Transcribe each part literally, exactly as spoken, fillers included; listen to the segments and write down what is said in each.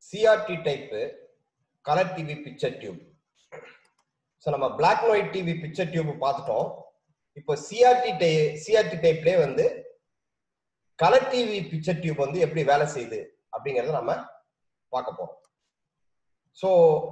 C R T type color T V picture tube. So நம்ம black and white T V picture tube பார்த்துட்டோம். இப்போ C R T C R T typeலே வந்து color T V picture tube வந்து எப்படி வேலை செய்யுது அப்படிங்கறத நம்ம பார்க்க போறோம். So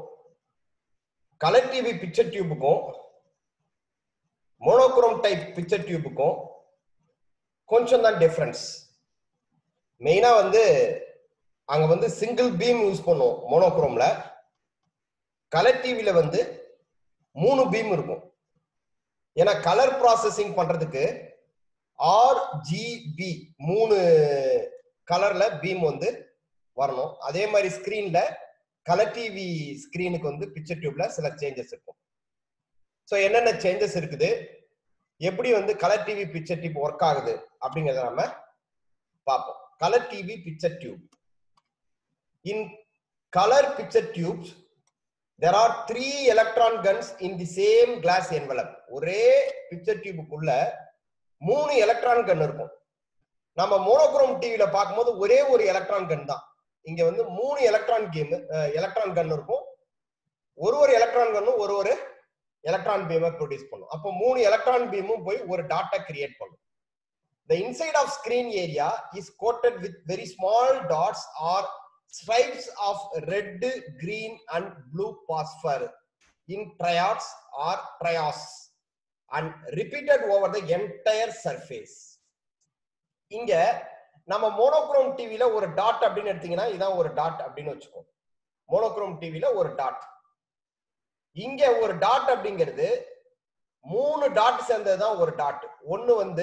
color T V picture tubeக்கும் monochrome type picture tubeக்கும் கொஞ்சம் தான் டிஃபரன்ஸ். மெயினா வந்து அங்க வந்து சிங்கிள் பீம் யூஸ் பண்ணுவோம் மோனோக்ரோம்ல. கலர் டிவில வந்து மூணு பீம் இருக்கும். ஏன்னா கலர் ப்ராசஸிங் பண்றதுக்கு ஆர் ஜி பி மூணு கலர்ல பீம் வந்து வரணும். அதே மாதிரி ஸ்கிரீன்ல கலர் டிவி ஸ்கிரீனுக்கு வந்து பிக்சர் டியூப்ல சில சேஞ்சஸ் இருக்கும். ஸோ என்னென்ன சேஞ்சஸ் இருக்குது, எப்படி வந்து colour TV picture tube work ஆகுது அப்படிங்கிறத நம்ம பார்ப்போம். Colour TV picture tube. In color picture tubes, there are three electron guns in the same glass envelope. ஒரே picture tube குள்ள மூணு எலக்ட்ரான் கன் இருக்கும். நம்ம மோனோக்ரோம் டிவில பார்க்கும்போது ஒரே ஒரு எலக்ட்ரான் கன் தான். இங்க வந்து மூணு எலக்ட்ரான் கேம் எலக்ட்ரான் கன் இருக்கும். ஒரு ஒரு எலக்ட்ரான் கன்னும் ஒரு ஒரு எலக்ட்ரான் பீமை ப்ரொடியூஸ் பண்ணும். அப்போ மூணு எலக்ட்ரான் பீமும் போய் ஒரு டாட்டை கிரியேட் பண்ணும். The inside of screen area is coated with very small dots or stripes of red, green and blue phosphor in triads or trios and repeated over the entire surface. இங்க நம்ம monochrome டிவில ஒரு dot அப்படின்னு எடுத்தீங்கன்னா இதான் ஒரு dot அப்படின்னு வச்சுக்கோ. மோனோக்ரோம் டிவில ஒரு டாட். இங்க ஒரு டாட் அப்படிங்கிறது மூணு டாட் சேர்ந்ததுதான் ஒரு டாட். ஒன்னு வந்து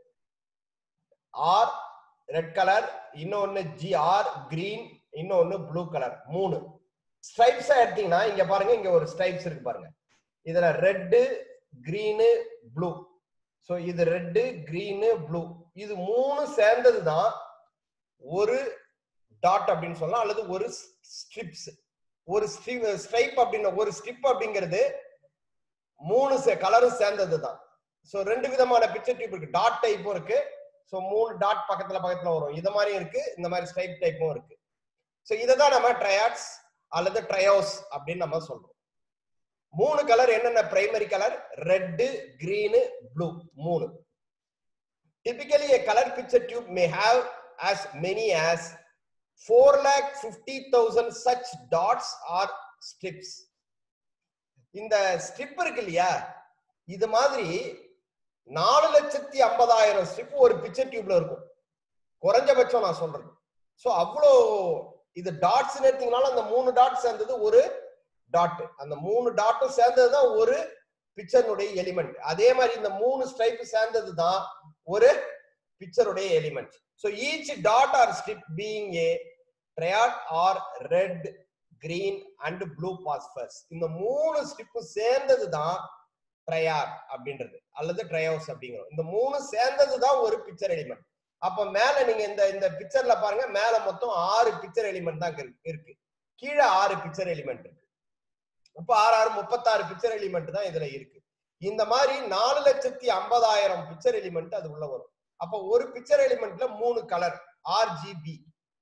ஆர் ரெட் கலர், இன்னொன்னு ஜி ஆர் கிரீன், இன்னொன்னு ப்ளூ கலர். மூணு ஸ்ட்ரைப்ஸ் எடுத்தீங்கன்னா இங்க பாருங்க, இங்க ஒரு ஸ்ட்ரைப்ஸ் இருக்கு பாருங்க. இதுல ரெட்டு, கிரீனு, ப்ளூ. சோ இது ரெட்டு, கிரீனு, ப்ளூ, இது மூணு சேர்ந்ததுதான் ஒரு டாட் அப்படின்னு சொல்லலாம், அல்லது ஒரு ஸ்ட்ரிப்ஸ். ஒரு ஸ்ட்ரைப் அப்படின்னு ஒரு ஸ்ட்ரிப் அப்படிங்கிறது மூணு கலரும் சேர்ந்ததுதான். சோ ரெண்டு விதமான பிக்சர் டியூப் இருக்கு. டாட் டைப்பும் இருக்கு. சோ மூணு டாட் பக்கத்துல பக்கத்துல வரும். இது மாதிரி இருக்கு, இந்த மாதிரி ஸ்ட்ரைப் டைப்பும் இருக்கு. சோ இததான் நம்ம ட்ரையாட்ஸ் அல்லது ட்ரையோஸ் அப்படின்னு நம்ம சொல்றோம். மூணு கலர் என்னென்ன primary colour? Red, green, blue, மூணு. Typically a color picture tube may have as many as four lakh fifty thousand such dots or strips. இந்த ஸ்ட்ரிப் இருக்கு இல்லையா, இது மாதிரி நாலு லட்சத்தி ஐம்பதாயிரம் ஸ்ட்ரிப் ஒரு பிக்சர் டியூப்ல இருக்கும், குறைஞ்சபட்சம் நான் சொல்றேன். சோ அவ்வளோ இது டாட்ஸ் எடுத்தீங்கனாலும் அந்த மூணு டாட் சேர்ந்தது ஒரு டாட். அந்த மூணு டாட்டும் சேர்ந்ததுதான் ஒரு பிக்சருடைய எலிமெண்ட். அதே மாதிரி இந்த மூணு ஸ்ட்ரைப் சேர்ந்தது தான் ஒரு பிக்சருடைய element. So each dot or strip being a triad or red, green and blue phosphors. இந்த மூணு ஸ்ட்ரிப் சேர்ந்தது தான் ட்ரையாட் அப்படின்றது அல்லது ட்ரையோஸ் அப்படிங்கிறோம். இந்த மூணு சேர்ந்தது தான் ஒரு பிக்சர் எலிமெண்ட். அப்ப மேல நீங்க இந்த இந்த பிக்சர்ல பாருங்க, மேல மொத்தம் ஆறு பிக்சர் எலிமெண்ட் தான் இருக்கு, கீழே ஆறு பிக்சர் எலிமெண்ட் இருக்கு. அப்ப ஆறு ஆறு முப்பத்தாறு பிக்சர் எலிமெண்ட் தான் இதுல இருக்கு. இந்த மாதிரி நாலு லட்சத்தி ஐம்பதாயிரம் பிக்சர் எலிமெண்ட் அது உள்ள வரும். அப்ப ஒரு பிக்சர் எலிமெண்ட்ல மூணு கலர் ஆர்ஜிபி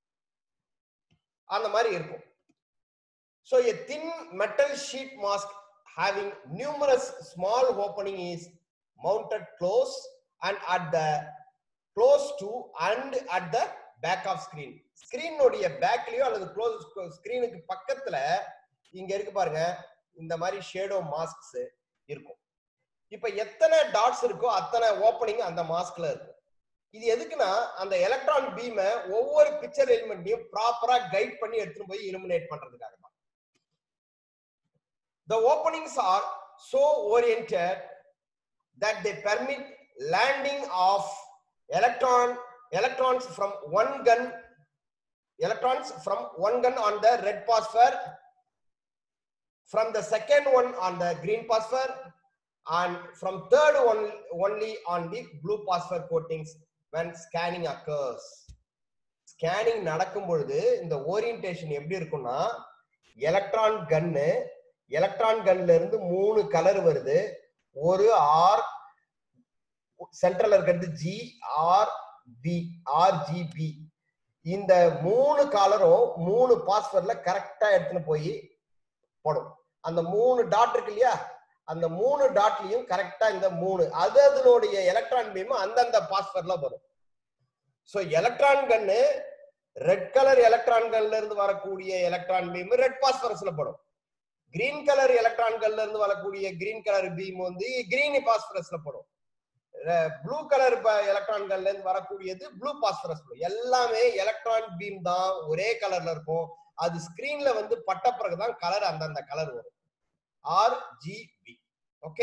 அந்த மாதிரி இருக்கும். So a thin metal sheet mask having numerous small opening is mounted close and at the close to and at the back of screen. Screen உடைய பேக்லயோ அல்லது க்ளோஸ் ஸ்கிரீனுக்கு பக்கத்துல இங்க இருக்கு பாருங்க, இந்த மாதிரி ஷேடோ மாஸ்க்ஸ் இருக்கும். இப்ப எத்தனை டாட்ஸ் இருக்கோ அத்தனை ஓப்பனிங் அந்த மாஸ்க்ல இருக்கும். இது எதுக்குன்னா அந்த எலக்ட்ரான் பீமை ஒவ்வொரு பிக்சர் எலிமெண்ட்டையும் ப்ராப்பரா கைட் பண்ணி எடுத்துட்டு போய் இலுமினேட் பண்றதுக்காக தான். The openings are so oriented that they permit landing of electron electrons from one gun electrons from one gun on the red phosphor, from the second one on the green phosphor, and from third one only on the blue phosphor coatings when scanning occurs. Scanning நடக்கும் பொழுது இந்த orientation எப்படி இருக்கும்னா, electron கன்னு electron கன்ல இருந்து மூணு colour வருது. ஒரு R central இருக்கிறது G R B R G B, இந்த மூணு கலரும் மூணு பாஸ்பர்ல கரெக்டா எடுத்துன்னு போய் போடும். அந்த மூணு டாட் இருக்கு இல்லையா, அந்த மூணு டாட்லயும் கரெக்டா இந்த மூணு அது அதனுடைய எலக்ட்ரான் பீம் அந்தந்த பாஸ்பர்ல வரும். So electron gun red colour எலக்ட்ரான்கள்ல இருந்து வரக்கூடிய எலக்ட்ரான் பீம் ரெட் பாஸ்பரஸ்ல படும். கிரீன் கலர் எலக்ட்ரான்கள்ல இருந்து வரக்கூடிய கிரீன் கலர் பீம் வந்து கிரீன் பாஸ்பரஸ்ல படும். ப்ளூ கலர் எலக்ட்ரான்கள்ல இருந்து வரக்கூடியது ப்ளூ பாஸ்பரஸ். எல்லாமே எலக்ட்ரான் பீம் தான், ஒரே கலர்ல இருக்கும். அது ஸ்கிரீன்ல வந்து பட்ட பிறகுதான் கலர் அந்தந்த கலர் வரும். R G B. Okay.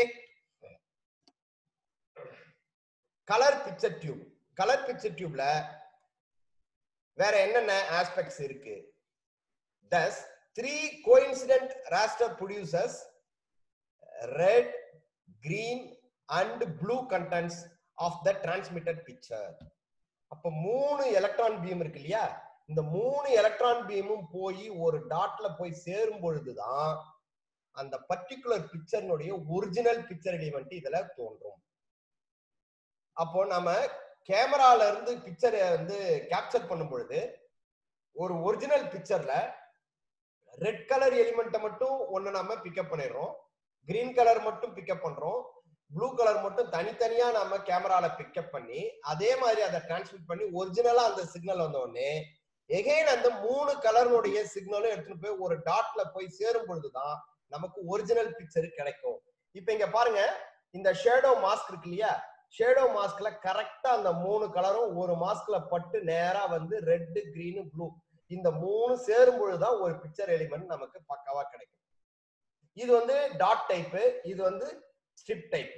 Colour picture tube. Colour picture டியூப்ல வேற என்னென்ன ஆஸ்பெக்ட்ஸ் இருக்கு? Thus, three coincident raster produces red, green and blue contents of the transmitted picture. அப்ப மூணு எலக்ட்ரான் பீம் இருக்கு இல்லையா, இந்த மூணு எலக்ட்ரான் பீமும் போய் ஒரு டாட்ல போய் சேரும் பொழுதுதான் அந்த பர்டிகுலர் பிக்சர்னுடைய ஒரிஜினல் பிக்சர் எலிமெண்ட் இதுல தோன்றும். அப்போ நம்ம கேமரால இருந்து பிக்சரை வந்து கேப்சர் பண்ணும் பொழுது ஒரு ஒரிஜினல் பிக்சர்ல ரெட் கலர் எலிமெண்ட்டை மட்டும் ஒன்னு நம்ம பிக்கப் பண்ணிடுறோம், கிரீன் கலர் மட்டும் பிக்கப் பண்றோம், ப்ளூ கலர் மட்டும் தனித்தனியா நம்ம கேமரால பிக்கப் பண்ணி அதே மாதிரி அதை டிரான்ஸ்மிட் பண்ணி ஒரிஜினலா அந்த சிக்னல் வந்த உடனே எகைன் அந்த மூணு கலருடைய சிக்னலும் எடுத்துட்டு போய் ஒரு டாட்ல போய் சேரும் பொழுதுதான் நமக்கு ஒரிஜினல் பிக்சர் கிடைக்கும். இப்ப இங்க பாருங்க, இந்த ஷேடோ மாஸ்க் இருக்கு இல்லையா, ஷேடோ மாஸ்க்ல கரெக்டா அந்த மூணு கலரும் ஒரு மாஸ்க்ல பட்டு நேரா வந்து ரெட், கிரீன், ப்ளூ இந்த மூணு சேரும் பொழுதுதான் ஒரு பிக்சர் எலிமெண்ட் நமக்கு பக்காவா கிடைக்கும். இது வந்து டாட் டைப், இது வந்து strip type.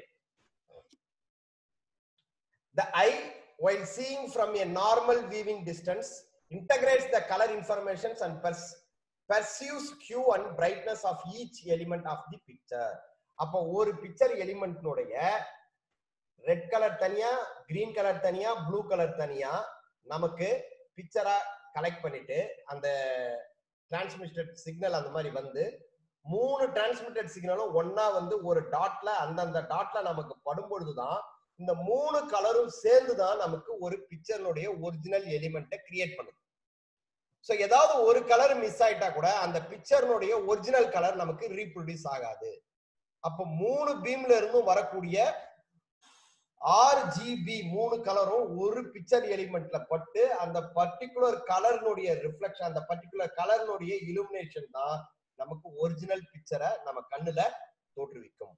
The eye, while seeing from a normal viewing distance, integrates the color information and perceives hue and brightness of each element of the picture. அப்போ ஒரு பிக்சர் எலிமெண்ட்னுடைய ரெட் கலர் தனியா, green colour தனியா, blue colour தனியா நமக்கு பிக்சரா collect பண்ணிட்டு அந்த transmitted signal அந்த மாதிரி வந்து மூணு டிரான்ஸ்மிட்டட் சிக்னலும் ஒன்னா வந்து ஒரு டாட்ல அந்தந்த டாட்ல நமக்கு படும் பொழுதுதான் இந்த மூணு கலரும் சேர்ந்துதான் நமக்கு ஒரு பிக்சர்னுடைய ஒரிஜினல் எலிமெண்ட்டை கிரியேட் பண்ணுது. சோ ஏதாவது ஒரு கலர் மிஸ் ஆயிட்டா கூட அந்த பிக்சர்னுடைய ஒரிஜினல் கலர் நமக்கு ரீப்ரொடியூஸ் ஆகாது. அப்ப மூணு பீம்ல இருந்தும் வரக்கூடிய ஆர்ஜிபி மூணு கலரும் ஒரு பிக்சர் எலிமெண்ட்ல பட்டு அந்த பர்டிகுலர் கலர்னுடைய ரிஃப்ளெக்ஷன், அந்த பர்டிகுலர் கலர்னுடைய இலுமினேஷன் தான் நமக்கு ஒரிஜினல் பிக்சரை நம்ம கண்ணுல தோற்றுவிக்கும்.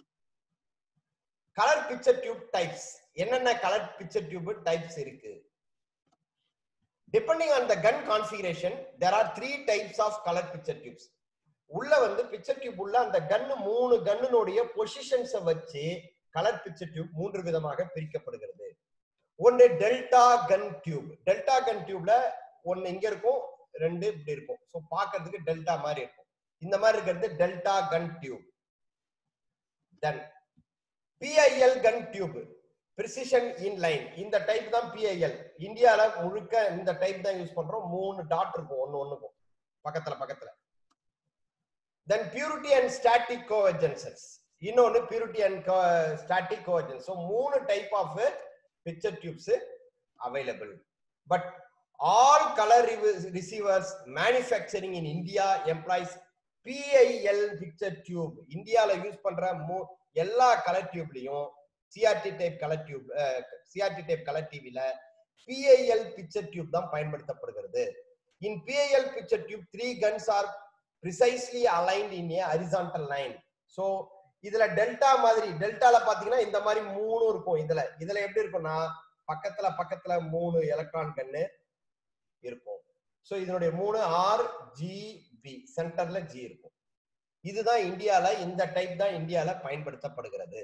Colour picture tube types. என்னென்ன கலர் பிக்சர் டியூப் டைப்ஸ் இருக்கு? Depending on the gun configuration, there are three types of color picture tubes. உள்ள வந்து பிக்சர் டியூப் உள்ள அந்த கன்னு மூணு கன்னுடைய பொசிஷன்ஸை வச்சு கலர் பிக்சர் டியூப் மூன்று விதமாக பிரிக்கப்படுகிறது. ஒன்னு delta gun tube. Delta gun டியூப்ல ஒன்னு இங்க இருக்கும், ரெண்டு இப்படி இருக்கும். சோ பாக்கிறதுக்கு டெல்டா மாதிரி இருக்கும். இந்த மாதிரி இருக்கிறது delta gun tube. Then P I L gun tube, precision in line. இந்த டைப் தான் P I L. இந்தியால முழுக்க இந்த டைப் தான் யூஸ் பண்றோம். மூணு டாட் இருக்கும் ஒன்னு ஒண்ணுக்கும் பக்கத்துல பக்கத்துல. Then purity and static convergences. இன்னொன்னு purity and static convergence. So மூணு type of picture tubes available. But all color receivers manufacturing in India employs P I L picture tube. இந்தியால யூஸ் பண்ற எல்லா கலர் டியூப்லயும் C R T type color tube, uh, C R T type color T V la P I L picture tube தான் பயன்படுத்தப்படுகிறது. In P I L picture tube, three guns are precisely aligned in a horizontal line. So இதுல delta மாதிரி, டெல்டால பாத்தீங்கன்னா இந்த மாதிரி மூணு இருக்கும். இதுல இதுல எப்படி இருக்கும்னா பக்கத்துல பக்கத்துல மூணு எலக்ட்ரான் கன்னு இருக்கும். சோ இதனுடைய மூணு ஆர் ஜி பி, சென்டர்ல ஜி இருக்கும். இதுதான் இந்தியால, இந்த டைப் தான் இந்தியால பயன்படுத்தப்படுகிறது.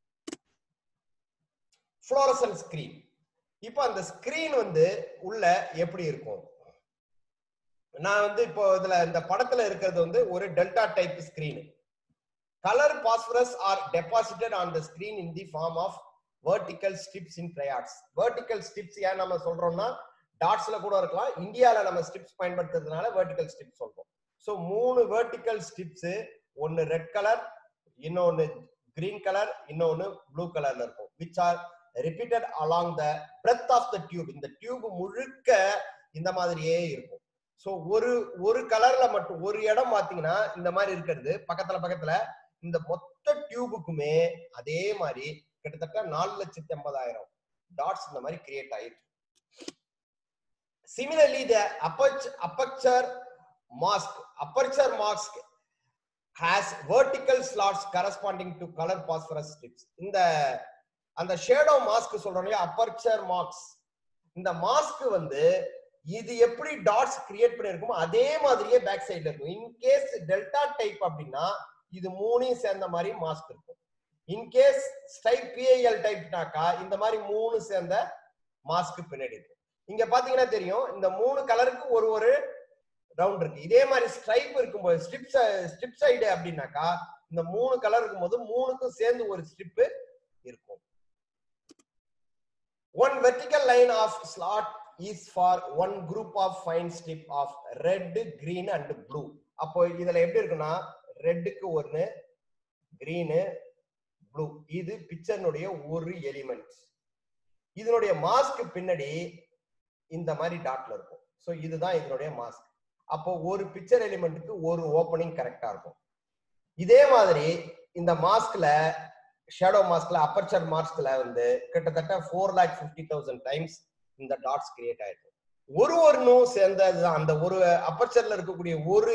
Fluorescent screen. இப்போ அந்த ஸ்கிரீன் வந்து உள்ள எப்படி இருக்கும்? நான் வந்து இப்போ இதுல இந்த படத்துல இருக்கிறது வந்து ஒரு delta type screen. Colour phosphorus are deposited on the screen in the form of vertical strips in triads. Vertical strips ஏன் நம்ம சொல்றோம்னா டாட்ஸ்ல கூட இருக்கலாம். இந்தியால நம்ம ஸ்ட்ரிப்ஸ் பயன்படுத்துறதுனால வெர்டிகல் ஸ்ட்ரிப்ஸ் சொல்றோம். சோ மூணு வெர்டிகல் ஸ்ட்ரிப்ஸ், ஒன்னு ரெட் கலர், இன்னொன்னு கிரீன் கலர், இன்னொன்னு ப்ளூ கலர்ல இருக்கும். which are repeated along the breadth of the tube. இந்த டியூப் முழுக்க இந்த மாதிரியே இருக்கும். சோ ஒரு ஒரு கலர்ல மட்டும் ஒரு இடம் பாத்தீங்கன்னா இந்த மாதிரி இருக்கிறது பக்கத்துல பக்கத்துல இந்த மொத்த டியூபுக்குமே அதே மாதிரி கிட்டத்தட்ட நாலு லட்சத்தி ஐம்பதாயிரம் டாட்ஸ் இந்த மாதிரி கிரியேட் ஆயிருக்கு. Similarly, the aperture, aperture mask, aperture mask has vertical slots corresponding to color phosphorus strips. இந்த அந்த ஷேடோ மாஸ்க் சொல்றோம் இல்லையா, அபர்ச்சர் மார்க்ஸ். இந்த மாஸ்க் வந்து இது எப்படி டாட்ஸ் கிரியேட் பண்ணிருக்குமோ அதே மாதிரியே பேக் சைடுல இருக்கும். இன்கேஸ் டெல்டா டைப் அப்படின்னா இது மூணையும் சேர்ந்த மாதிரி மாஸ்க் இருக்கும். இன்கேஸ் ஸ்டைப் பிஐஎல் டைப்னாக்கா இந்த மாதிரி மூணு சேர்ந்த மாஸ்க் பின்னாடி இருக்கும். இங்க பாத்தீங்கன்னா தெரியும் இந்த மூணு கலருக்கு ஒரு ஒரு ரவுண்ட் இருக்கு. இதே மாதிரி ஸ்ட்ரைப் இருக்கும்போது ஸ்ட்ரிப் ஸ்ட்ரிப் சைடு அப்படின்னாக்கா இந்த மூணு கலர் இருக்கும்போது மூணுக்கும் சேர்ந்து ஒரு ஸ்ட்ரிப் இருக்கும். One vertical line of slot is for one group of fine strip of red, green and blue. அப்போ இதுல எப்படி இருக்குன்னா ரெட்டுக்கு ஒன்னு, கிரீனு, ப்ளூ. இது பிக்சர்னுடைய ஒரு எலிமெண்ட். இதனுடைய மாஸ்க் பின்னாடி இந்த மாதிரி டாட்ல இருக்கும். சோ இதுதான் இதனுடைய மாஸ்க். அப்போ ஒரு பிக்சர் எலிமெண்ட்டுக்கு ஒரு ஓப்பனிங் கரெக்டா இருக்கும். இதே மாதிரி இந்த மாஸ்க்ல ஷேடோ மாஸ்க்ல அபர்ச்சர் மாஸ்க்ல வந்து கிட்டத்தட்ட four lakh fifty thousand times இந்த டாட்ஸ் கிரியேட் ஆயிருக்கு. ஒரு ஒன்னும் சேர்ந்ததுதான். அந்த ஒரு அபர்ச்சர்ல இருக்கக்கூடிய ஒரு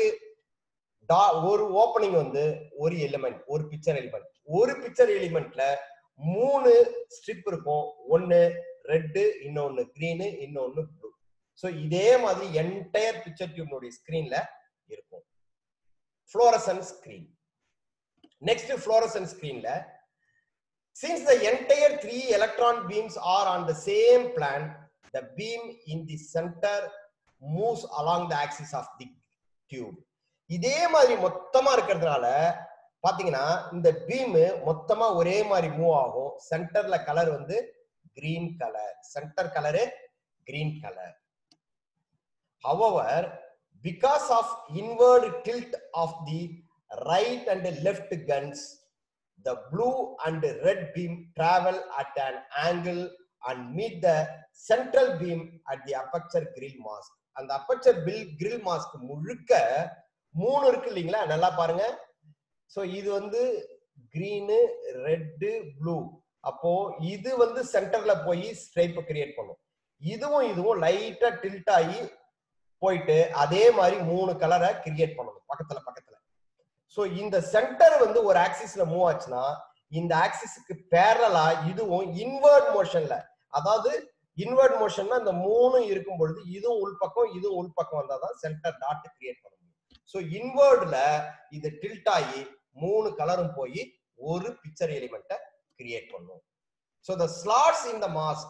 ஒரு ஓப்பனிங் வந்து ஒரு எலிமெண்ட், ஒரு பிக்சர் எலிமெண்ட். ஒரு பிக்சர் எலிமெண்ட்ல மூணு ஸ்ட்ரிப் இருக்கும். ஒன்னு ரெட்டு, இன்னொன்னு கிரீனு, இன்னொன்னு ப்ளூ. சோ இதே மாதிரி என்டையர் பிக்சர் டியூப்னுடைய ஸ்கிரீன்ல இருக்கும். Fluorescent screen. நெக்ஸ்ட் ஃப்ளோரசன்ட் ஸ்கிரீன்ல since the entire three electron beams are on the same plane, the beam in the center moves along the axis of the tube. இதே மாதிரி மொத்தமா இருக்கிறதுனால பாத்தீங்கன்னா இந்த பீம் மொத்தமா ஒரே மாதிரி மூவ் ஆகும். சென்டர்ல கலர் வந்து green colour, centre colour green colour. However, because of inward tilt of the right and left guns, the blue and red beam travel at an angle and meet the central beam at the aperture grill mask. And the aperture grill mask முழுக்க மூணு இருக்கு இல்லீங்களா, நல்லா பாருங்க. So இது வந்து green, red, blue. அப்போ இது வந்து சென்டர்ல போய் ஸ்ட்ரைப் கிரியேட் பண்ணும். இதுவும் இதுவும் லைட்டா டில்ட் ஆகி போயிட்டு அதே மாதிரி மூணு கலரை கிரியேட் பண்ணணும் பக்கத்துல பக்கத்துல. சோ இந்த சென்டர் வந்து ஒரு ஆக்சிஸ்ல மூவ் ஆச்சுன்னா இந்த ஆக்சிஸ்க்கு பேரலா இதுவும் இன்வெர்ட் மோஷன்ல, அதாவது இன்வெர்ட் மோஷன்னா இந்த மூணு இருக்கும் பொழுது இதுவும் உள்பக்கம் இதுவும் உள்பக்கம் வந்தாதான் சென்டர் டாட் கிரியேட் பண்ண முடியும். சோ இன்வெர்ட்ல இது டில்ட் ஆகி மூணு கலரும் போய் ஒரு பிக்சர் எலிமெண்ட்டை கிரியேட் பண்ணும். So the slots in the mask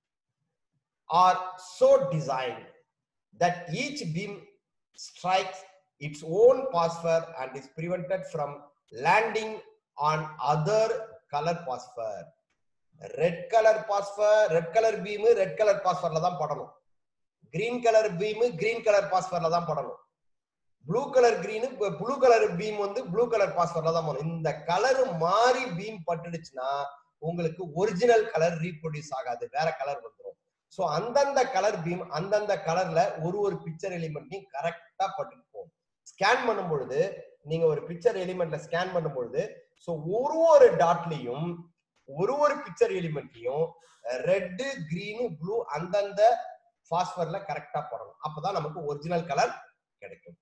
are so designed that each beam strikes its own phosphor and is prevented from landing on other color phosphor. Red color phosphor, red color beam red color phosphor la dhaan padanum. Green color beam green color phosphor la dhaan padanum. Blue color green blue color beam வந்து blue color phosphor la dhaan padanum. இந்த colour மாறி beam பட்டுடுச்சுனா உங்களுக்கு original colour reproduce ஆகாது, வேற colour வந்துரும். So அந்தந்த colour beam அந்தந்த கலர்ல ஒரு ஒரு பிக்சர் எலிமெண்ட்டையும் கரெக்டா பட்டுட்டு போகும். ஸ்கேன் பண்ணும் பொழுது நீங்க ஒரு பிக்சர் எலிமெண்ட்ல ஸ்கேன் பண்ணும் பொழுது சோ ஒரு ஒரு டாட்லயும் ஒரு ஒரு பிக்சர் எலிமெண்ட்லயும் ரெட், கிரீன், ப்ளூ அந்தந்த பாஸ்பர்ல கரெக்டா போடணும். அப்பதான் நமக்கு ஒரிஜினல் கலர் கிடைக்கும்.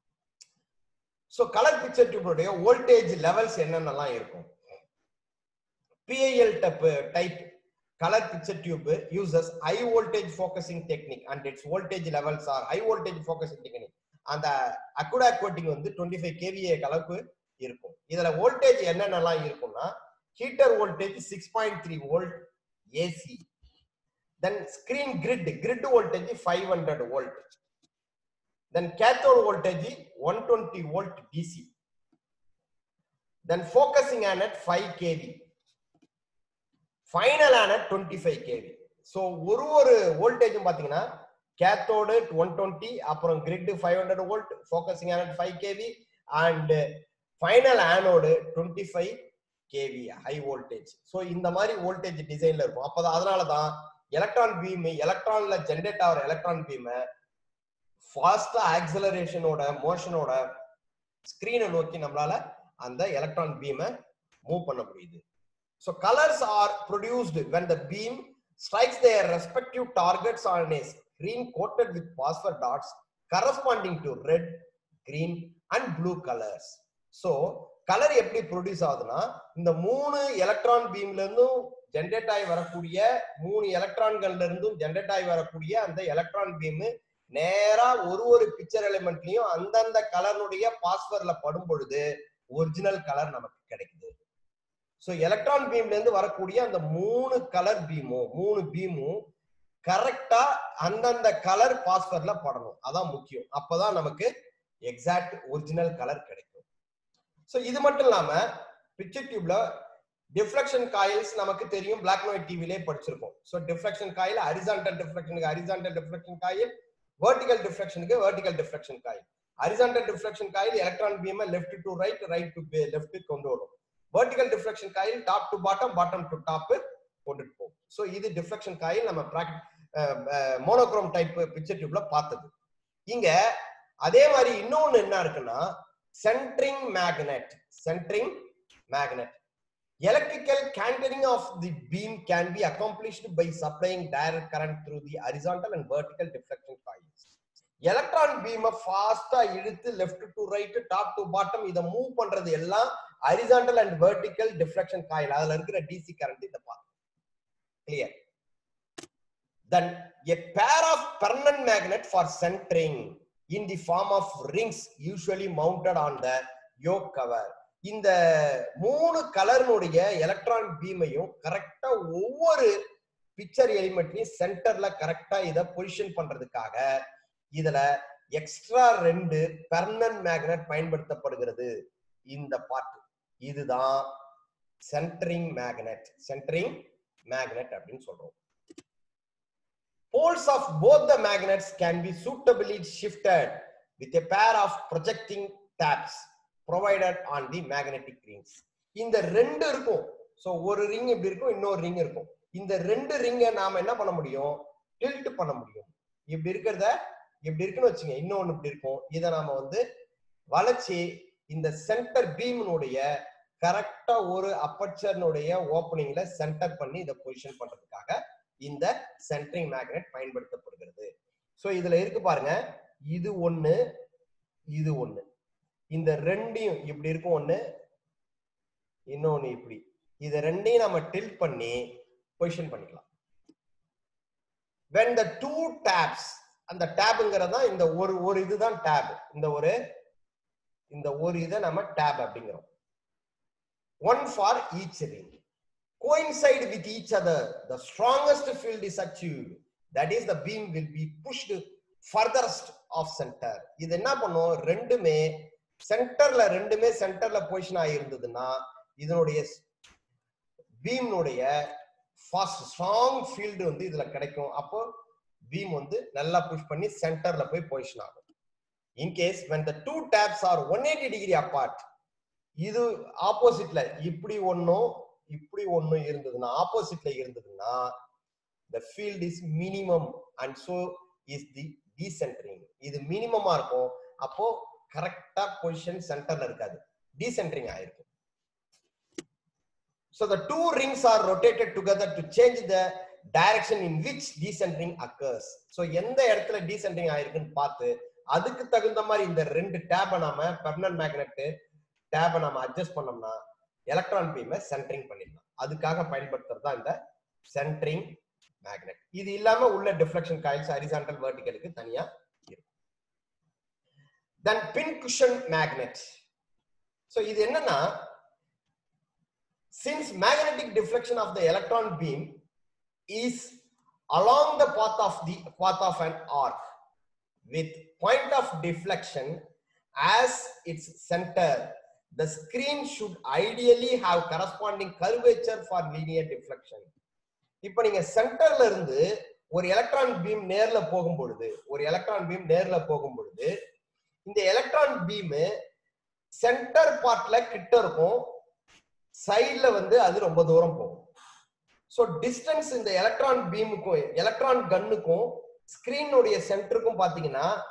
சோ கலர் பிக்சர் டியூபோட வோல்டேஜ் லெவல்ஸ் என்னென்னலாம் இருக்கும்? P I L type color picture tube uses high voltage focusing technique and its voltage levels are high voltage focusing technique. And the Akuda coating வந்து twenty-five K V A கலப்பு இருக்கும். இதுல voltage என்னென்னலாம் இருக்கும்னா heater voltage six point three volt A C, then screen grid grid voltage five hundred volt, then cathode voltage one twenty volt D C, then focusing on at five K V, final ஆன twenty-five K V. So ஒரு ஒரு வோல்டேஜும் பாத்தீங்கன்னா cathode one twenty, அப்புறம் grid five hundred volt, focusing anode five K V and final anode twenty-five K V high voltage. So இந்த மாதிரி voltage டிசைன்ல இருக்கும். அப்ப அதனால தான் எலக்ட்ரான் பீம் எலக்ட்ரான்ல ஜெனரேட் ஆகிற எலக்ட்ரான் பீம் ஃபாஸ்டா ஆக்சலரேஷனோட மோஷனோட ஸ்கிரீனை நோக்கி நம்மளால அந்த எலக்ட்ரான் பீமை மூவ் பண்ண முடியுது. So colors are produced when the beam strikes their respective targets on a screen coated with phosphor dots corresponding to red, green and blue colors. So color எப்படி produce ஆகுதுன்னா, இந்த மூணு எலக்ட்ரான் பீம்ல இருந்தும் generate ஆகி வரக்கூடிய மூணு எலக்ட்ரான்கள்ல இருந்தும் ஜெனரேட் ஆகி வரக்கூடிய அந்த எலக்ட்ரான் பீம் நேரா ஒரு ஒரு பிக்சர் எலிமெண்ட்லயும் அந்தந்த கலருடைய பாஸ்பர்ல படும் பொழுது ஒரிஜினல் கலர் நமக்கு கிடைக்குது. சோ எலக்ட்ரான் பீம்ல இருந்து வரக்கூடிய அந்த மூணு கலர் பீமும் மூணு பீமும் கரெக்டா அந்தந்த கலர் பாஸ்பர்ல படணும். அதான் முக்கியம். அப்பதான் நமக்கு எக்ஸாக்ட் ஒரிஜினல் கலர் கிடைக்கும். சோ இது மட்டும் இல்லாம பிக்சர் டியூப்ல டிஃப்ளெக்ஷன் காயில்ஸ் நமக்கு தெரியும், பிளாக் அண்ட் ஒயிட் டிவிலே படிச்சிருக்கோம். சோ டிஃப்ளெக்ஷன் காயில் ஹரிசான்டல் டிஃப்ளெக்ஷனுக்கு ஹரிசான்டல் டிஃப்ளெக்ஷன் காயில், வெர்டிகல் டிஃப்ளெக்ஷனுக்கு vertical deflection coil. Horizontal deflection coil electron பீமை left to right, right to left கொண்டு வரும். Vertical deflection coil top to bottom, bottom to top கொண்டுட்டு போகும். So இது deflection coil நம்ம monochrome type picture டியூப்ல பார்த்தது. இங்க அதே மாதிரி இன்னொன்னு என்ன இருக்குன்னா centring magnet. Centring magnet electrical cantering of the beam can be accomplished by supplying direct current through the horizontal and vertical deflection coils. electron beam ஃபாஸ்டா இழுத்து left to right, top to bottom இத move பண்றது எல்லாம் horizontal and vertical deflection coil. அதுல இருக்கிற D C current இத பாருங்க. clear? Then a pair of permanent magnet for centering in the form of rings usually mounted on the yoke cover. இந்த மூணு கலர்னுடைய electron பீமையும் கரெக்டா ஒவ்வொரு பிக்சர் எலிமெண்ட்லயும் சென்டர்ல கரெக்டா இத பொசிஷன் பண்றதுக்காக இதுல எக்ஸ்ட்ரா ரெண்டு பெர்மனன்ட் மேக்னெட் பயன்படுத்தப்படுகிறது. இந்த பார்ட் இதுதான் சென்டரிங் மேக்னெட். சென்டரிங் மேக்னெட் அப்படின்னு சொல்றோம். Poles of both the magnets can be suitably shifted with a pair of projecting tabs provided on the magnetic rings. இந்த ரெண்டு இருக்கும். சோ ஒரு ரிங் இப்படி இருக்கும், இன்னொரு ரிங் இருக்கும். இந்த ரெண்டு ரிங்கை நாம என்ன பண்ண முடியும்? டில்ட் பண்ண முடியும். இப்படி இருக்கிறத இப்படி இருக்குன்னு வச்சுங்க, இன்னொன்னு இப்படி இருக்கும். இதை நாம வந்து வளைச்சி இந்த சென்டர் பீம்னுடைய கரெக்டா ஒரு அப்பர்ச்சர்னுடைய ஓப்பனிங்ல சென்டர் பண்ணி இதை பொசிஷன் பண்றதுக்காக இந்த சென்டரிங் மேக்னெட் பயன்படுத்தப்படுகிறது. சோ இதுல இருக்கு பாருங்க, இது ஒண்ணு, இது ஒண்ணு. இந்த ரெண்டையும் இப்படி இருக்கும் ஒண்ணு, இன்னொன்னு இப்படி. இது ரெண்டையும் நம்ம டில்ட் பண்ணி பொசிஷன் பண்ணிக்கலாம். when the two tabs, அந்த டேப்ங்கிறதா இந்த ஒரு ஒரு இதுதான் டேப். இந்த ஒரு இந்த ஒரு இதை நம்ம டேப் அப்படிங்கிறோம். one for each ring coincide with each other, the strongest field is achieved. That is, the beam will be pushed furthest of center. இது என்ன பண்ணும்? ரெண்டுமே சென்டர்ல ரெண்டுமே சென்டர்ல பொசிஷன் ஆயிருந்ததுன்னா இதனுடைய பீம்னுடைய ஃபாஸ்ட் ஸ்ட்ராங் ஃபீல்டு வந்து இதுல கிடைக்கும். அப்போ பீம் வந்து நல்லா புஷ் பண்ணி சென்டர்ல போய் பொசிஷன் ஆகும். In case when the two tabs are one hundred eighty degree apart, இது ஆப்போசிட்ல இப்படி ஒன்னும் இப்படி ஒன்னும் இருந்ததுன்னா ஆப்போசிட்ல இருந்ததுன்னா the field is minimum and so is the decentering. இது மினிமமா இருக்கும். அப்போ கரெக்டா பொசிஷன் சென்டர்ல இருக்காது, decentering ஆயிருக்கும். So the two rings are rotated together to change the direction in which decentering occurs. So எந்த இடத்துல decentering ஆயிருக்குன்னு பார்த்து அதுக்கு தகுந்த மாதிரி இந்த ரெண்டு டேபை நாம பெர்மனன்ட் மேக்னெட் டேபை நாம அட்ஜஸ்ட் பண்ணோம்னா எலக்ட்ரான் பீமை சென்டரிங் பண்ணிடலாம். அதுக்காக பயன்படுத்துறது தான் இந்த சென்டரிங் மேக்னெட். இது இல்லாம உள்ள டிஃப்ளெக்ஷன் காயில்ஸ் ஹரிசான்டல் வெர்டிகலுக்கு தனியா இருக்கும். Then pin cushion magnet. So இது என்னன்னா, since magnetic deflection of the electron beam is along the path of the path of an arc with point of deflection as its center, the screen should ideally have corresponding curvature for linear deflection. இப்போ நீங்க சென்டர்ல இருந்து ஒரு electron beam நேர்ல போகும் பொழுது ஒரு electron beam நேர்ல போகும் பொழுது இந்த எலக்ட்ரான் பீம் சென்டர் பார்ட்ல கிட்ட இருக்கும், சைடுல வந்து அது ரொம்ப தூரம் போகும். சோ டிஸ்டன்ஸ் இந்த எலக்ட்ரான் பீமுக்கும் எலக்ட்ரான் கன்னுக்கும் ஸ்கிரீனுடைய சென்டருக்கும் பாத்தீங்கன்னா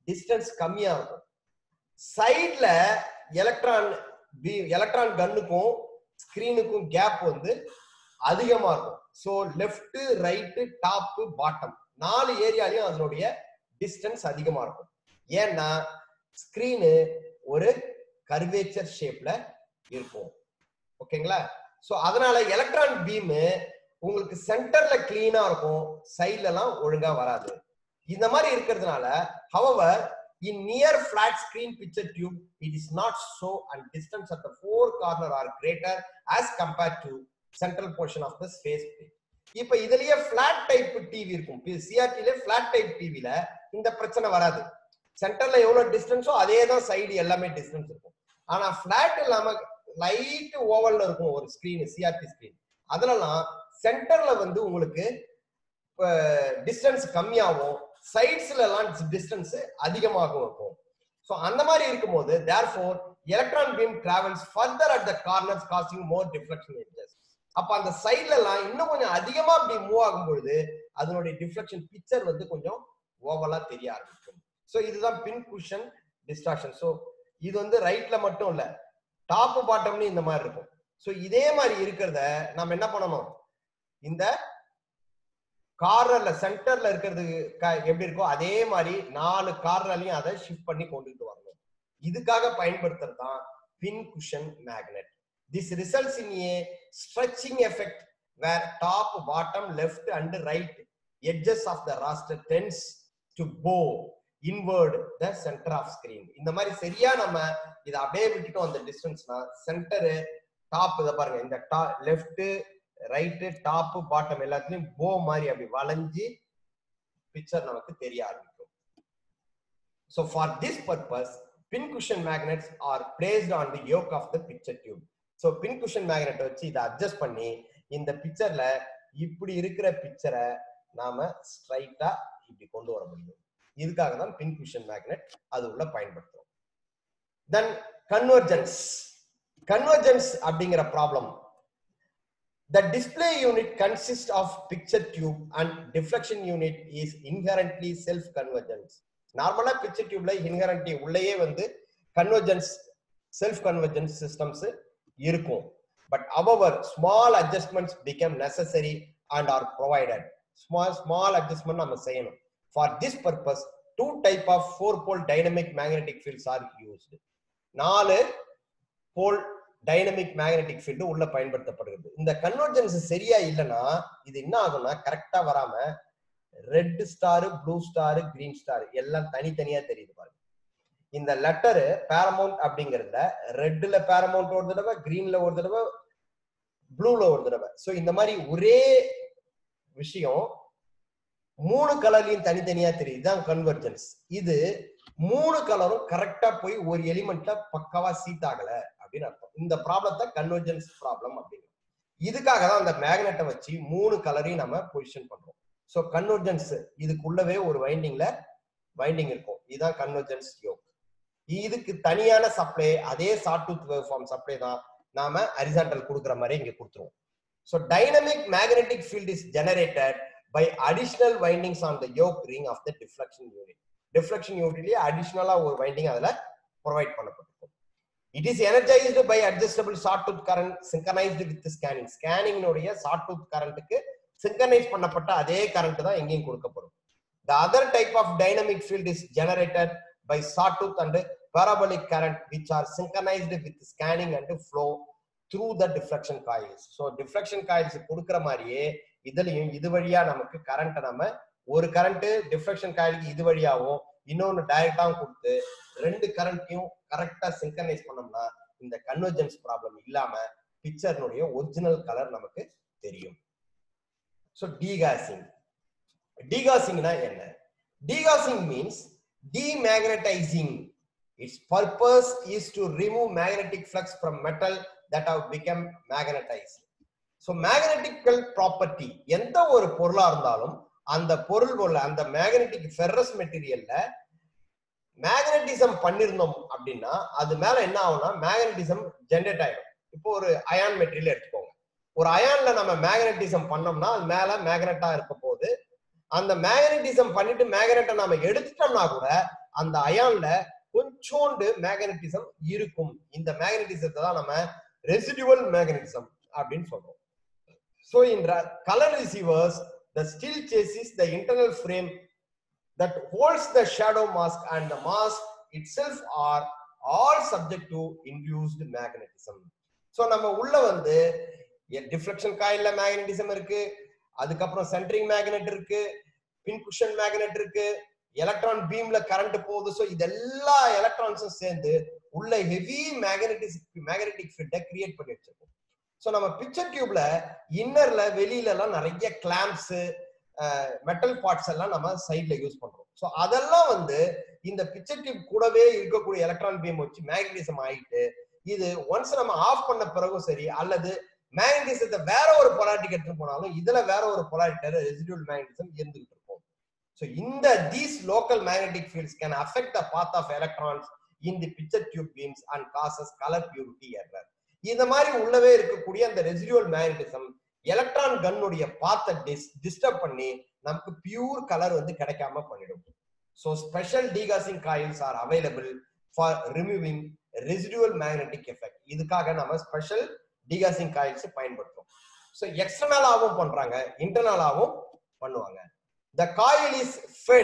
டிஸ்டன்ஸ் கம்மியா இருக்கும். சைட்ல எலக்ட்ரான் எலக்ட்ரான் கன்னுக்கும் ஸ்கிரீனுக்கும் கேப் வந்து அதிகமா இருக்கும். So left right top bottom நாலு ஏரியாலையும் அதனுடைய டிஸ்டன்ஸ் அதிகமா இருக்கும். ஏன்னா ஸ்கிரீனு ஒரு கர்வேச்சர் ஷேப்ல இருக்கும். ஓகேங்களா? ஸோ அதனால எலக்ட்ரான் பீம் உங்களுக்கு சென்டர்ல கிளீனா இருக்கும், சைட்ல எல்லாம் ஒழுங்கா வராது. இந்த மாதிரி இருக்கிறதுனால however in near flat screen picture tube it is not so and distance at the four corner are greater as compared to central portion of the face plate. இப்ப இதுலயே flat type டிவி இருக்கும். சிஆர்டில flat type டிவில இந்த பிரச்சனை வராது. சென்டர்ல எவ்வளவு டிஸ்டன்ஸோ அதே தான் சைடு எல்லாமே டிஸ்டன்ஸ் இருக்கும். ஆனா flat இல்லாம லைட் ஓவல்ல இருக்கும் ஒரு ஸ்கிரீன், சிஆர்டி ஸ்கிரீன். அதெல்லாம் சென்டர்ல வந்து உங்களுக்கு டிஸ்டன்ஸ் கம்மியாகும், சைட்ஸ்ல எல்லாம் டிஸ்டன்ஸ் அதிகமாகவும் இருக்கும். ஸோ அந்த மாதிரி இருக்கும்போது therefore electron beam travels further at the corners causing more deflection edges. அப்ப அந்த சைட்ல எல்லாம் இன்னும் கொஞ்சம் அதிகமா அப்படி மூவ் ஆகும் பொழுது அதனுடைய டிஃப்ளெக்ஷன் பிக்சர் வந்து கொஞ்சம் ஓவலா தெரிய ஆரம்பிக்கும். ஸோ இதுதான் பின் குஷன் டிஸ்ட்ராக்ஷன். ஸோ இது வந்து ரைட்ல மட்டும் இல்ல, டாப் பாட்டம்லயும் இந்த மாதிரி இருக்கும். ஸோ இதே மாதிரி இருக்கிறத நம்ம என்ன பண்ணணும், இந்த கார்னர்ல சென்டர்ல இருக்கிறது எப்படி இருக்கோ அதே மாதிரி நாலு கார்னர்லயும் அதை ஷிஃப்ட் பண்ணி கொண்டுட்டு வரணும். இதுக்காக பயன்படுத்துறது தான் pin cushion magnet. This results in a stretching effect where top bottom left and right edges of the raster tends to bow inward the centre of screen. இந்த மாதிரி சரியா நம்ம இதை அப்படியே விட்டுட்டோம் அந்த டிஸ்டன்ஸ்னா சென்டரு டாப் இதை பாருங்க, இந்த லெஃப்ட் ரைட்டு டாப் பாட்டம் எல்லாத்துலயும் போ மாதிரி அப்படி வளைஞ்சு பிக்சர் நமக்கு தெரிய ஆரம்பிக்கும். So for this purpose pin cushion magnets are placed on the yoke of the picture tube. So pin cushion magnet வச்சு இதை அட்ஜஸ்ட் பண்ணி இந்த பிக்சர்ல இப்படி இருக்கிற பிக்சரை நாம ஸ்ட்ரைட்டா இப்படி கொண்டு வர முடியும். இதுக்காக தான் pin cushion magnet அது உள்ள பயன்படுத்துறோம். Then convergence. Convergence அப்படிங்கிற problem. The display unit consists of picture tube and deflection unit is inherently self convergence. நார்மலா picture tubeல inherently உள்ளேயே வந்து convergence self convergence systems இருக்கும். But however small adjustments become necessary and are provided. Small small adjustment நம்ம செய்யணும். For this purpose two type of four pole dynamic magnetic fields are used. நாலு போல் dynamic magnetic field உள்ள பயன்படுத்தப்படுகிறது. இந்த convergence சரியா இல்லைன்னா இது என்ன ஆகும்னா கரெக்டா வராம red star blue star green star எல்லாம் தனித்தனியா தெரியுது பாருங்க. இந்த லெட்டரு பேரமௌண்ட் அப்படிங்கிறதுல ரெட்ல பேரமௌண்ட் ஒரு தடவை, கிரீன்ல ஒரு தடவை, ப்ளூல ஒரு தடவை. ஸோ இந்த மாதிரி ஒரே விஷயம் மூணு கலர்லயும் தனித்தனியா தெரியுது தான் கன்வர்ஜென்ஸ். இது மூணு கலரும் கரெக்டா போய் ஒரு எலிமெண்ட்ல பக்காவா சீட் ஆகல அப்படின்னு அர்த்தம். இந்த ப்ராப்ளத்தை கன்வர்ஜென்ஸ் ப்ராப்ளம் அப்படின்னு. இதுக்காக தான் அந்த மேக்னெட்டை வச்சு மூணு கலரையும் நம்ம பொசிஷன் பண்றோம். ஸோ கன்வர்ஜென்ஸ் இதுக்குள்ளவே ஒரு வைண்டிங்ல வைண்டிங் இருக்கும். இதுதான் கன்வர்ஜென்ஸ் யோக். இதுக்கு தனியான சப்ளை அதே saw tooth wave form supply தான் நாம ஹரிசாண்டல் கொடுக்குற மாதிரி இங்க கொடுத்துருவோம். So dynamic magnetic field is generated by additional windings on the yoke ring of the deflection unit. Deflection unitலயே அடிஷனலா ஒரு வைண்டிங் அதுல ப்ரொவைட் பண்ணப்பட்டிருக்கும். It is energized by adjustable sawtooth current synchronized with the scanning. Scanning உடைய sawtooth currentக்கு synchronize பண்ணப்பட்ட அதே current தான் எங்கேயும் கொடுக்கப்படும். The other type of dynamic field is generated by sawtooth and parabolic current which are synchronized with scanning and flow through the deflection coils. So deflection coils கொடுக்கிற மாதிரியே இதுலயும் இது வழியா நமக்கு கரண்ட் நம்ம ஒரு கரண்ட் டிஃப்ளெக்ஷன் காயிலுக்கு இது வழியாவும் இன்னொன்னு டைரக்டாவும் கொடுத்து ரெண்டு கரண்ட்டையும் கரெக்டா சிங்கனைஸ் பண்ணோம்னா இந்த கன்வர்ஜென்ஸ் ப்ராப்ளம் இல்லாம பிக்சர்னுடைய ஒரிஜினல் கலர் நமக்கு தெரியும். So degaussing. டீகாசிங்னா என்ன? Degaussing means demagnetising. Its purpose is to remove magnetic flux from metal that have become magnetized. So magnetical property எந்த ஒரு பொருளா இருந்தாலும் அந்த பொருள் உள்ள அந்த மேக்னெட்டிக் ஃபெரஸ் மெட்டீரியல்ல மேக்னட்டிசம் பண்ணிருந்தோம் அப்படின்னா அது மேல என்ன ஆகும்னா மேக்னட்டிசம் ஜெனரேட் ஆயிடும். இப்போ ஒரு அயான் மெட்டீரியல் எடுத்துக்கோங்க. ஒரு அயான்ல நம்ம மேக்னட்டிசம் பண்ணோம்னா அது மேல மேக்னெட்டா இருக்க போது அந்த மேக்னட்டிசம் பண்ணிட்டு மேக்னெட்டை நாம எடுத்துட்டோம்னா கூட அந்த அயான்ல கொஞ்சோண்டு மேக்னட்டிசம் இருக்கும். இந்த மேக்னட்டிசத்தை தான் நம்ம ரெசிடுவல் மேக்னட்டிசம் அப்படின்னு சொல்றோம். So in color receivers, the still chases the internal frame that holds the shadow mask and the mask itself are all subject to induced magnetism. So நம்ம உள்ள வந்து டிஃப்ளெக்ஷன் காயில்ல மேக்னட்டிசம் இருக்கு, அதுக்கப்புறம் சென்டரிங் மேக்னெட் இருக்கு, pin cushion magnet இருக்கு, electron பீம்ல current போகுது. So இதெல்லா எலக்ட்ரான்ஸும் சேர்ந்து உள்ள ஹெவி மேக்னெட்டிக் மேக்னெட்டிக் ஃபீல்டை கிரியேட் பண்ணி வச்சிருக்கோம். ஸோ நம்ம பிக்சர் டியூப்ல இன்னர்ல வெளியில எல்லாம் நிறைய கிளாம்ப்ஸ் மெட்டல் பார்ட்ஸ் எல்லாம் நம்ம சைட்ல யூஸ் பண்றோம். ஸோ அதெல்லாம் வந்து இந்த பிக்சர் டியூப் கூடவே இருக்கக்கூடிய எலக்ட்ரான் பீம் வச்சு மேக்னட்டிசம் ஆயிட்டு இது ஒன்ஸ் நம்ம ஆஃப் பண்ண பிறகும் சரி, அல்லது மேக்னட்டிசத்தை வேற ஒரு பொலாரிட்டிக்கு எடுத்துட்டு போனாலும் இதுல வேற ஒரு பொலாரிட்டி ரெசிடுவல் மேக்னட்டிசம் இருந்துகிட்டு இருக்கும். So இந்த these local magnetic fields can affect the path of electrons in the picture tube beams and causes color purity error. இந்த மாதிரி உள்ளவே இருக்கக்கூடிய அந்த ரெசிடுவல் மேக்னட்டிசம் எலக்ட்ரான் கன்னுடைய பாத்தை டிஸ்டர்ப் பண்ணி நமக்கு பியூர் கலர் வந்து கிடைக்காம பண்ணிடும். So special degassing coils are available for removing residual magnetic effect. இதுக்காக நம்ம ஸ்பெஷல் degassing coils பயன்படுத்துறோம். So எக்ஸ்டர்னலாவும் பண்றாங்க, இன்டர்னலாவும் பண்ணுவாங்க. The coil is fed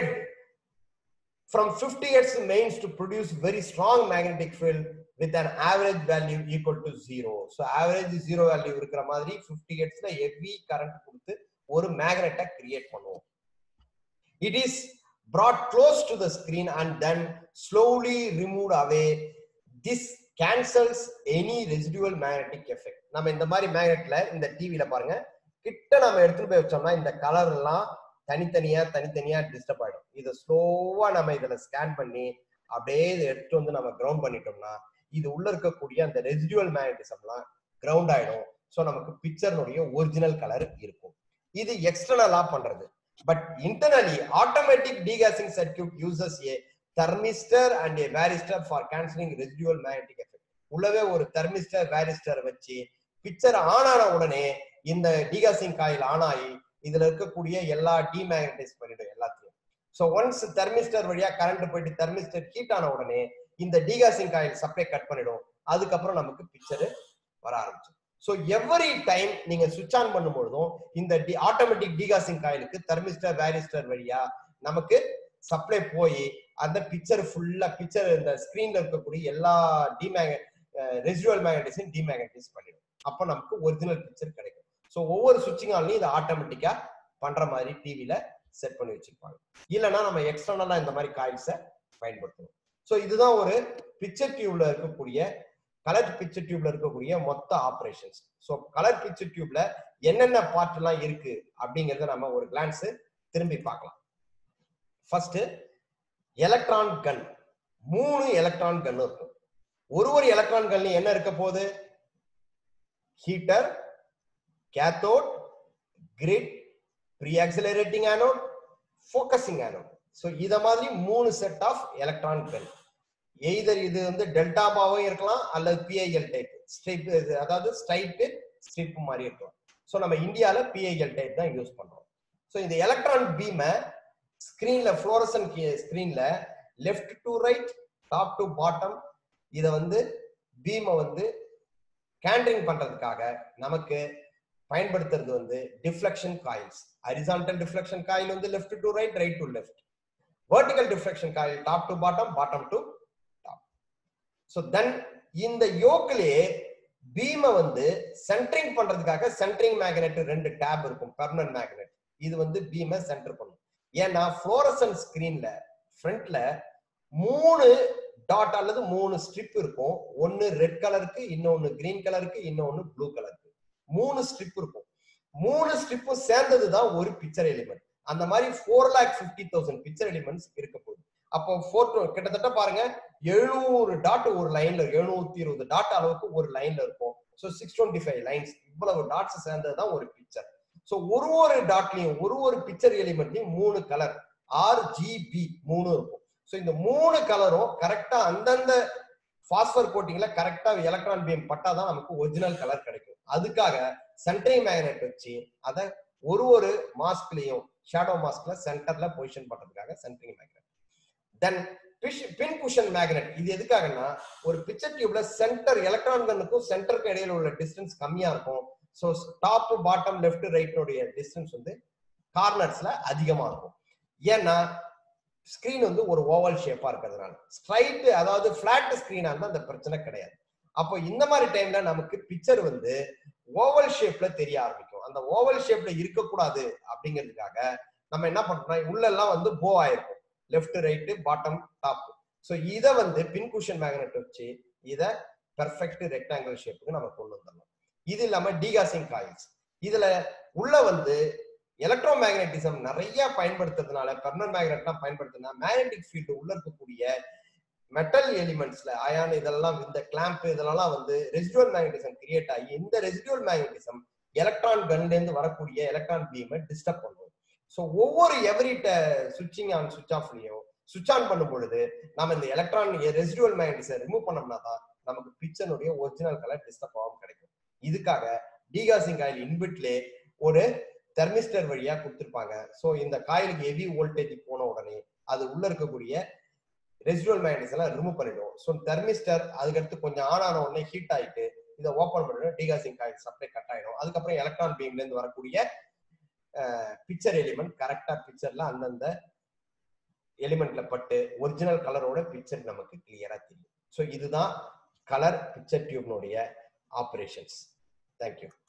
from fifty hertz mains to produce very strong magnetic field with an average value equal to zero. So average zero value இருக்கிற மாதிரி fifty hertz ல heavy current கொடுத்து ஒரு magnet create பண்ணுவோம். It is brought close to the screen and then slowly removed away. This cancels any residual magnetic effect. நம்ம இந்த மாதிரி மேக்னெட்ல இந்த டிவில பாருங்க, கிட்ட நம்ம எடுத்துட்டு போய் வச்சோம்னா இந்த கலர் எல்லாம் தனித்தனியா தனித்தனியா டிஸ்டர்ப் ஆயிடும். இதை ஸ்லோவா நம்ம இதுல ஸ்கேன் பண்ணி அப்படியே இதை எடுத்துட்டு வந்து நம்ம கிரவுண்ட் பண்ணிட்டோம்னா இது உள்ள இருக்கக்கூடிய அந்த ரெசிடுவல் மேக்னட்டிசம்லாம் கிரவுண்ட் ஆயிடும். ஸோ நமக்கு பிக்சர்னுடைய ஒரிஜினல் கலர் இருக்கும். இது எக்ஸ்டர்னலா பண்றது. But internally automatic degaussing circuit uses a thermistor and a varistor for cancelling residual magnetic effect. உள்ளவே ஒரு தெர்மிஸ்டர் வேரிஸ்டர் வச்சு பிக்சர் ஆன் ஆன உடனே இந்த டீகாசிங் காயில் ஆன் ஆகி இதுல இருக்கக்கூடிய எல்லா டிமேக்னடைஸ் பண்ணிடும் எல்லாத்தையும். ஸோ ஒன்ஸ் தெர்மிஸ்டர் வழியா கரண்ட் போயிட்டு தெர்மிஸ்டர் ஹீட் ஆன உடனே இந்த டீகாசிங் காயில் சப்ளை கட் பண்ணிடும். அதுக்கப்புறம் நமக்கு பிக்சர் வர ஆரம்பிச்சு. ஸோ எவ்ரி டைம் நீங்க சுவிட்ச் ஆன் பண்ணும்பொழுதும் இந்த ஆட்டோமேட்டிக் டீகாசிங் காயிலுக்கு தெர்மிஸ்டர் வேரிஸ்டர் வழியா நமக்கு சப்ளை போய் அந்த பிக்சர் ஃபுல்லா பிக்சர் இந்த ஸ்கிரீன்ல இருக்கக்கூடிய எல்லா டிமேக் ரெசிடுவல் மேக்னடைஸையும் டிமேக்னடைஸ் பண்ணிடும். அப்போ நமக்கு ஒரிஜினல் பிக்சர் கிடைக்கும். ஸோ ஒவ்வொரு சுவிட்சிங் ஆன்லையும் இதை ஆட்டோமேட்டிக்கா பண்ற மாதிரி டிவில செட் பண்ணி வச்சிருப்பாங்க. இல்லைன்னா நம்ம எக்ஸ்டர்னலா இந்த மாதிரி காயில்ஸை பயன்படுத்தணும். ஸோ இதுதான் ஒரு பிக்சர் டியூப்ல இருக்கக்கூடிய கலர் பிக்சர் டியூப்ல இருக்கக்கூடிய மொத்த ஆப்ரேஷன்ஸ். ஸோ கலர் பிக்சர் டியூப்ல என்னென்ன பார்ட் எல்லாம் இருக்கு அப்படிங்கறத நம்ம ஒரு கிளான்ஸ் திரும்பி பார்க்கலாம். First electron gun. மூணு எலக்ட்ரான் கன் இருக்கும். ஒரு ஒரு எலக்ட்ரான் கன்ல என்ன இருக்க போகுது? Heater, cathode, grid, pre-accelerating anode, focusing anode. So இத மாதிரி மூணு set of electron gun. Either இது வந்து டெல்டாவாவும் இருக்கலாம் அல்லது பிஐஎல் டைப் ஸ்ட்ரிப், அதாவது ஸ்ட்ரைப் ஸ்ட்ரிப் மாதிரி இருக்கலாம். ஸோ நம்ம இந்தியால பிஐஎல் டைப் தான் யூஸ் பண்றோம். ஸோ இந்த எலக்ட்ரான் பீமை ஸ்கிரீன்ல ஃப்ளோரசன் ஸ்கிரீன்ல left to right, top to bottom இதை வந்து பீமை வந்து கேண்டரிங் பண்றதுக்காக நமக்கு பயன்படுத்துறது வந்து deflection coils. Horizontal deflection coil வந்து left to right, right to left. Vertical deflection coil top to bottom, bottom to top. So then இந்த யோக்லே பீமை வந்து சென்டரிங் பண்றதுக்காக சென்டரிங் மேக்னெட் ரெண்டு டேப் இருக்கும், பெர்மனன்ட் மேக்னெட். இது வந்து பீமை சென்டர் பண்ணும். ஏன்னா ஃப்ளோரசன்ட் ஸ்கிரீன்ல ஃப்ரண்ட்ல மூணு டாட் அல்லது மூணு ஸ்ட்ரிப் இருக்கும். ஒன்னு ரெட் கலருக்கு, இன்னொன்னு கிரீன் கலருக்கு, இன்னொன்னு ப்ளூ கலருக்கு. மூணு ஸ்ட்ரிப் இருக்கும். மூணு ஸ்ட்ரிப்பும் சேர்ந்ததுதான் ஒரு பிக்சர் எலிமெண்ட். அந்த மாதிரி four lakh fifty thousand picture elements இருக்க போகுது. அப்போ ஃபோர் கிட்டத்தட்ட பாருங்க எழுநூறு டாட் ஒரு லைன்ல, எழுநூத்தி இருபது டாட் அளவுக்கு ஒரு லைன்ல இருக்கும். So six twenty five lines, இவ்வளவு டாட்ஸ் சேர்ந்ததுதான் ஒரு பிக்சர். ஸோ ஒரு ஒரு டாட்லயும் ஒரு ஒரு பிக்சர் எலிமெண்ட்லயும் மூணு கலர் ஆர் ஜி பி மூணு இருக்கும். ஸோ இந்த மூணு கலரும் கரெக்டா அந்தந்த பாஸ்பர் கோட்டிங்ல கரெக்டா எலக்ட்ரான் பீம் பட்டாதான் நமக்கு ஒரிஜினல் கலர் கிடைக்கும். அதுக்காக சென்டரிங் மேக்னெட் வச்சு அதை ஒரு ஒரு மாஸ்க்லயும் ஷேடோ மாஸ்க்ல சென்டர்ல பொசிஷன் பண்றதுக்காக centring magnet. Then pin cushion magnet இது எதுக்காகன்னா ஒரு பிக்சர் டியூப்ல சென்டர் எலக்ட்ரான் கன்னுக்கும் சென்டருக்கு இடையில உள்ள டிஸ்டன்ஸ் கம்மியா இருக்கும். ஸோ டாப் பாட்டம் லெஃப்ட் ரைட்டோடைய டிஸ்டன்ஸ் வந்து கார்னர்ஸ்ல அதிகமா இருக்கும். ஏன்னா ஸ்கிரீன் வந்து ஒரு ஓவல் ஷேப்பா இருக்கிறதுனால. ஸ்ட்ரைட் அதாவது பிளாட் ஸ்கிரீனா இருந்தா அந்த பிரச்சனை கிடையாது. அப்போ இந்த மாதிரி டைம்ல நமக்கு பிக்சர் வந்து ஓவல் ஷேப்ல தெரிய ஆரம்பிக்கும். அந்த ஓவல் ஷேப்ல இருக்கக்கூடாது அப்படிங்கிறதுக்காக நம்ம என்ன பண்றோம்னா உள்ள எல்லாம் வந்து போ ஆயிருக்கும், left right bottom top. So இதை வந்து பின் குஷன் மேக்னெட் வச்சு இதை பெர்ஃபெக்ட் ரெக்டாங்கிள் ஷேப்புக்கு நம்ம கொண்டு வந்துடலாம். இது இல்லாம டிகாசிங் காயில்ஸ், இதுல உள்ள வந்து எலக்ட்ரோ மேக்னட்டிசம் நிறைய பயன்படுத்துறதுனால பெர்மனன்ட் மேக்னெட்லாம் பயன்படுத்தினா மேக்னெட்டிக் ஃபீல்டு உள்ள இருக்கக்கூடிய மெட்டல் எலிமெண்ட்ஸ்ல அயான் இதெல்லாம் இந்த கிளாம்ப் இதெல்லாம் வந்து ரெசிடுவல் மேக்னட்டிசம் கிரியேட் ஆகி இந்த ரெசிடுவல் மேக்னட்டிசம் எலக்ட்ரான் கன்ல இருந்து வரக்கூடிய எலக்ட்ரான் பீமை டிஸ்டர்ப் பண்ணும். ஸோ ஒவ்வொரு எவரி சுவிட்சிங் ஆன் சுவிட்ச் ஆஃப்லயும் சுவிட்ச் ஆன் பண்ணும் பொழுது நம்ம இந்த எலக்ட்ரான் ரெசிடுவல் மேக்னட்டிசம் ரிமூவ் பண்ணோம்னா தான் நமக்கு பிக்சருடைய ஒரிஜினல் கலர் டிஸ்டர்ப் ஆகாம கிடைக்கும். இதுக்காக டிகாசிங் காயில் இன்பிட்லே ஒரு தெர்மிஸ்டர் வழியா கொடுத்துருப்பாங்க. ஸோ இந்த காயிலுக்கு ஹெவி வோல்டேஜ் போன உடனே அது உள்ள இருக்கக்கூடிய ரெசிடுவல் மேக்னட்டிசம் எல்லாம் ரிமூவ் பண்ணிடும். ஸோ தெர்மிஸ்டர் அதுக்கடுத்து கொஞ்சம் ஆன் ஆன உடனே ஹீட் ஆயிட்டு இதை ஓப்பன் பண்ணிடும், டிகாசிங் காயில் சப்ளை கட் ஆயிடும். அதுக்கப்புறம் எலக்ட்ரான் பீம்ல இருந்து வரக்கூடிய பிக்சர் எலிமெண்ட் கரெக்டா பிக்சர்ல அந்தந்த எலிமெண்ட்ல பட்டு ஒரிஜினல் கலரோட பிக்சர் நமக்கு கிளியரா தெரியும். ஸோ இதுதான் கலர் பிக்சர் டியூப்னுடைய ஆபரேஷன்ஸ். தேங்க்யூ.